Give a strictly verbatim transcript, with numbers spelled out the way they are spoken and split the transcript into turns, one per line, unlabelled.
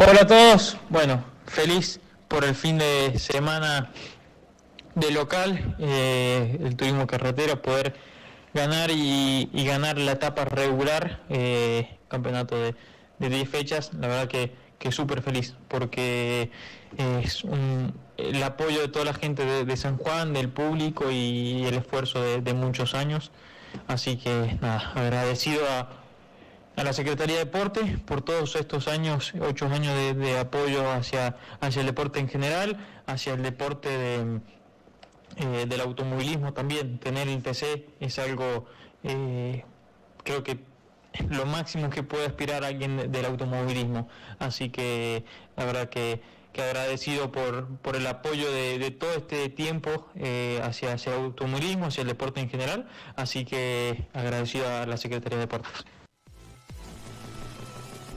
Hola a todos, bueno, feliz por el fin de semana de local, eh, el turismo carretera, poder ganar y, y ganar la etapa regular, eh, campeonato de, de diez fechas, la verdad que, que súper feliz, porque eh, es un, el apoyo de toda la gente de, de San Juan, del público y el esfuerzo de, de muchos años, así que nada, agradecido a a la Secretaría de Deporte por todos estos años, ocho años de, de apoyo hacia, hacia el deporte en general, hacia el deporte de, eh, del automovilismo también. Tener el T C es algo, eh, creo que lo máximo que puede aspirar alguien de, del automovilismo. Así que la verdad que, que agradecido por, por el apoyo de, de todo este tiempo eh, hacia, hacia el automovilismo, hacia el deporte en general. Así que agradecido a la Secretaría de Deportes.